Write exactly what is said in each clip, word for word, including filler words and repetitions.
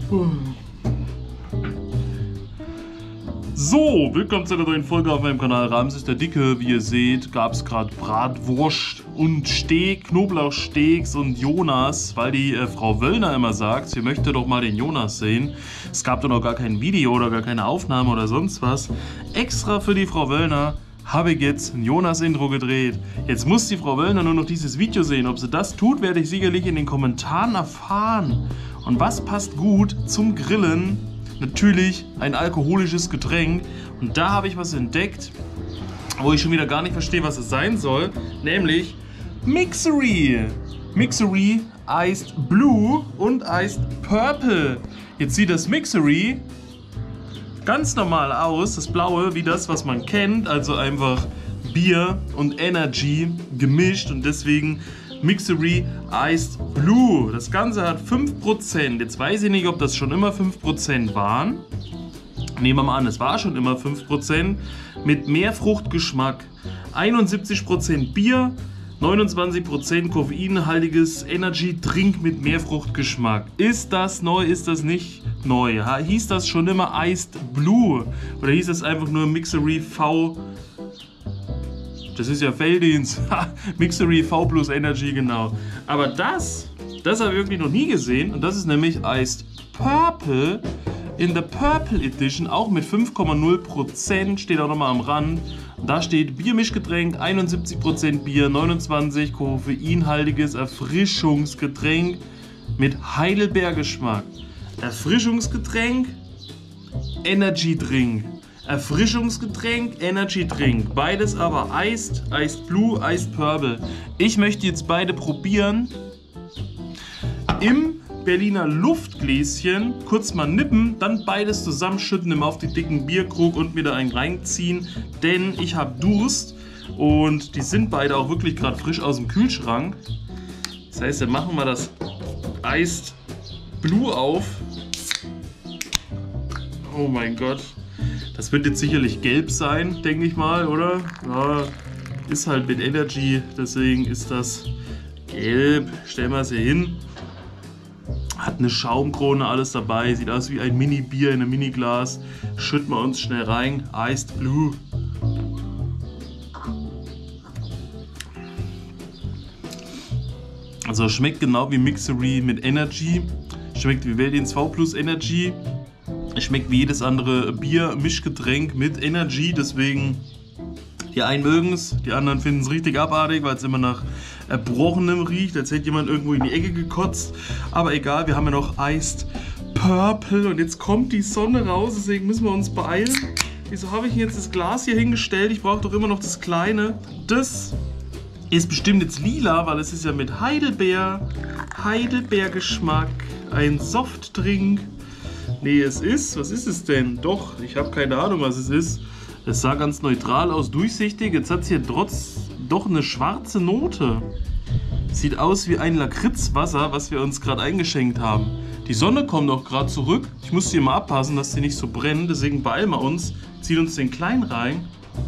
So, willkommen zu einer neuen Folge auf meinem Kanal Ramses der Dicke. Wie ihr seht, gab es gerade Bratwurst und Steak, Knoblauchsteaks und Jonas, weil die äh, Frau Wöllner immer sagt, sie möchte doch mal den Jonas sehen. Es gab doch noch gar kein Video oder gar keine Aufnahme oder sonst was. Extra für die Frau Wöllner habe ich jetzt ein Jonas-Intro gedreht. Jetzt muss die Frau Wöllner nur noch dieses Video sehen. Ob sie das tut, werde ich sicherlich in den Kommentaren erfahren. Und was passt gut zum Grillen? Natürlich ein alkoholisches Getränk. Und da habe ich was entdeckt, wo ich schon wieder gar nicht verstehe, was es sein soll. Nämlich Mixery. Mixery Iced Blue und Iced Purple. Jetzt sieht das Mixery ganz normal aus, das Blaue, wie das, was man kennt. Also einfach Bier und Energy gemischt und deswegen Mixery Iced Blue. Das Ganze hat fünf Prozent. Jetzt weiß ich nicht, ob das schon immer fünf Prozent waren. Nehmen wir mal an, es war schon immer fünf Prozent. Mit Meerfruchtgeschmack. einundsiebzig Prozent Bier, neunundzwanzig Prozent koffeinhaltiges Energy Drink mit Meerfruchtgeschmack. Ist das neu? Ist das nicht neu? Hieß das schon immer Iced Blue? Oder hieß das einfach nur Mixery V? Das ist ja Felddienst. Mixery V plus Energy, genau. Aber das, das habe ich wirklich noch nie gesehen. Und das ist nämlich Iced Purple in der Purple Edition. Auch mit fünf Komma null Prozent. Steht auch nochmal am Rand. Da steht Biermischgetränk, einundsiebzig Prozent Bier, neunundzwanzig Prozent koffeinhaltiges Erfrischungsgetränk mit Heidelbeergeschmack. Erfrischungsgetränk, Energy Drink. Erfrischungsgetränk, Energy Drink. Beides aber Iced, Iced Blue, Iced Purple. Ich möchte jetzt beide probieren. Im Berliner Luftgläschen kurz mal nippen, dann beides zusammenschütten, immer auf die dicken Bierkrug und wieder einen reinziehen. Denn ich habe Durst und die sind beide auch wirklich gerade frisch aus dem Kühlschrank. Das heißt, dann machen wir das Iced Blue auf. Oh mein Gott. Das wird jetzt sicherlich gelb sein, denke ich mal, oder? Ja, ist halt mit Energy, deswegen ist das gelb. Stellen wir es hier hin. Hat eine Schaumkrone, alles dabei. Sieht aus wie ein Mini-Bier in einem Mini-Glas. Schütten wir uns schnell rein. Iced Blue. Also schmeckt genau wie Mixery mit Energy. Schmeckt wie Felddienst V plus Energy. Schmeckt wie jedes andere Bier-Mischgetränk mit Energy, deswegen die einen mögen es, die anderen finden es richtig abartig, weil es immer nach Erbrochenem riecht, als hätte jemand irgendwo in die Ecke gekotzt. Aber egal, wir haben ja noch Iced Purple und jetzt kommt die Sonne raus, deswegen müssen wir uns beeilen. Wieso habe ich jetzt das Glas hier hingestellt? Ich brauche doch immer noch das kleine. Das ist bestimmt jetzt lila, weil es ist ja mit Heidelbeer, Heidelbeergeschmack, ein Softdrink. Nee, es ist, was ist es denn? Doch, ich habe keine Ahnung, was es ist. Es sah ganz neutral aus, durchsichtig. Jetzt hat es hier trotz doch eine schwarze Note. Sieht aus wie ein Lakritzwasser, was wir uns gerade eingeschenkt haben. Die Sonne kommt auch gerade zurück. Ich muss hier mal abpassen, dass sie nicht so brennt. Deswegen beeilen wir uns. Ziehen uns den kleinen rein.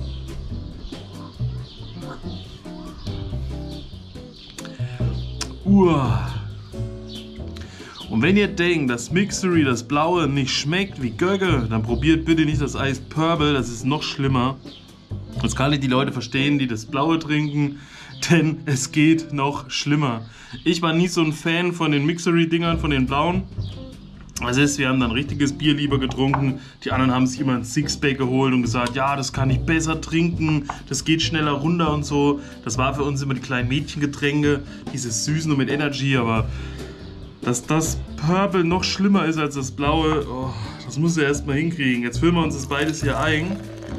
Uah. Und wenn ihr denkt, dass Mixery, das Blaue, nicht schmeckt wie Gögge, dann probiert bitte nicht das Iced Purple, das ist noch schlimmer. Jetzt kann ich die Leute verstehen, die das Blaue trinken, denn es geht noch schlimmer. Ich war nie so ein Fan von den Mixery-Dingern, von den Blauen. Das ist, wir haben dann richtiges Bier lieber getrunken. Die anderen haben sich immer ein Sixpack geholt und gesagt, ja, das kann ich besser trinken, das geht schneller runter und so. Das war für uns immer die kleinen Mädchengetränke, dieses Süßen und mit Energy, aber dass das Purple noch schlimmer ist als das Blaue, oh, das muss er erstmal hinkriegen. Jetzt füllen wir uns das beides hier ein.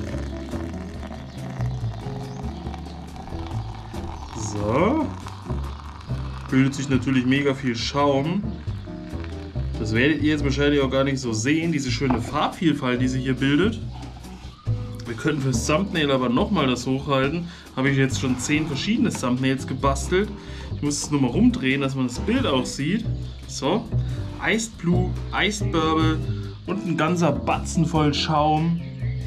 So. Bildet sich natürlich mega viel Schaum. Das werdet ihr jetzt wahrscheinlich auch gar nicht so sehen, diese schöne Farbvielfalt, die sich hier bildet. Wir könnten fürs Thumbnail aber nochmal das hochhalten. Habe ich jetzt schon zehn verschiedene Thumbnails gebastelt. Ich muss es nur mal rumdrehen, dass man das Bild auch sieht. So, Iced Blue, Iced Purple und ein ganzer Batzen voll Schaum.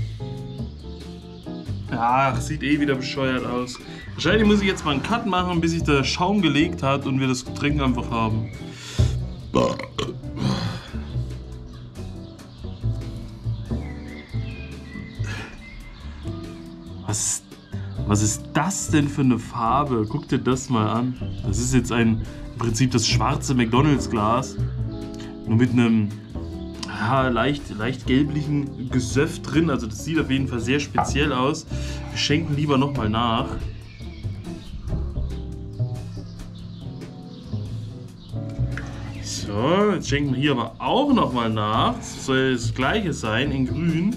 Ach, sieht eh wieder bescheuert aus. Wahrscheinlich muss ich jetzt mal einen Cut machen, bis sich der Schaum gelegt hat und wir das Getränk einfach haben. Was ist das denn für eine Farbe? Guck dir das mal an. Das ist jetzt ein, im Prinzip das schwarze McDonalds-Glas. Nur mit einem ja, leicht, leicht gelblichen Gesöff drin. Also das sieht auf jeden Fall sehr speziell aus. Wir schenken lieber nochmal nach. So, jetzt schenken wir hier aber auch nochmal nach. Das soll das gleiche sein, in grün.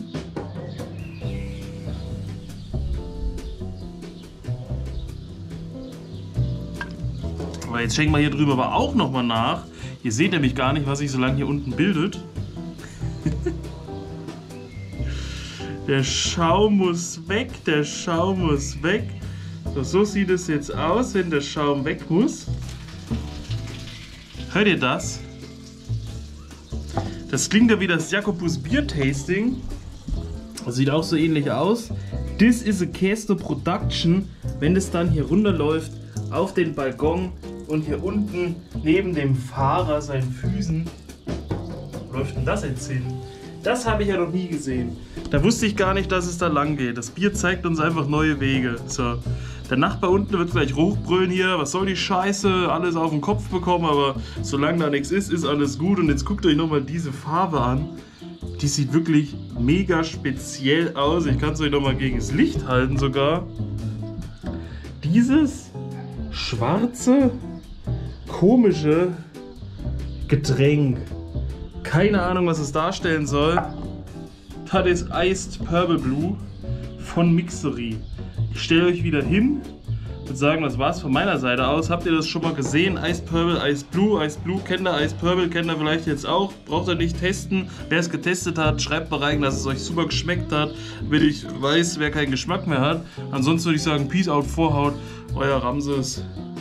Aber jetzt schenken wir hier drüben aber auch nochmal nach. Ihr seht nämlich gar nicht, was sich so lange hier unten bildet. Der Schaum muss weg, der Schaum muss weg. So, so sieht es jetzt aus, wenn der Schaum weg muss. Hört ihr das? Das klingt ja wie das Jakobus Bier Tasting. Das sieht auch so ähnlich aus. This is a Käste Production. Wenn es dann hier runterläuft auf den Balkon und hier unten neben dem Fahrer seinen Füßen. Wo läuft denn das jetzt hin? Das habe ich ja noch nie gesehen. Da wusste ich gar nicht, dass es da lang geht. Das Bier zeigt uns einfach neue Wege. So. Der Nachbar unten wird gleich hochbrüllen hier, was soll die Scheiße, alles auf den Kopf bekommen, aber solange da nichts ist, ist alles gut. Und jetzt guckt euch nochmal diese Farbe an. Die sieht wirklich mega speziell aus. Ich kann es euch nochmal gegen das Licht halten sogar. Dieses schwarze, komische Getränk. Keine Ahnung, was es darstellen soll. Das ist Iced Purple Blue von Mixery. Ich stelle euch wieder hin und sagen, das war's von meiner Seite aus. Habt ihr das schon mal gesehen? Iced Purple, Iced Blue, Iced Blue kennt ihr, Iced Purple kennt ihr vielleicht jetzt auch. Braucht ihr nicht testen. Wer es getestet hat, schreibt mal rein, dass es euch super geschmeckt hat. Wenn ich weiß, wer keinen Geschmack mehr hat. Ansonsten würde ich sagen, Peace out, Vorhaut, euer Ramses.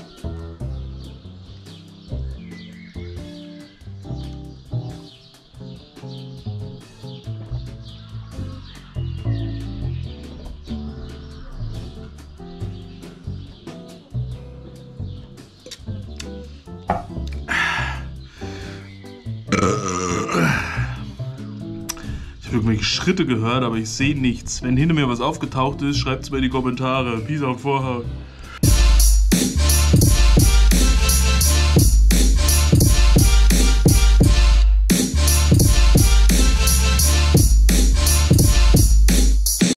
Ich habe irgendwelche Schritte gehört, aber ich sehe nichts. Wenn hinter mir was aufgetaucht ist, schreibt es mir in die Kommentare. Peace out, Vorhaut.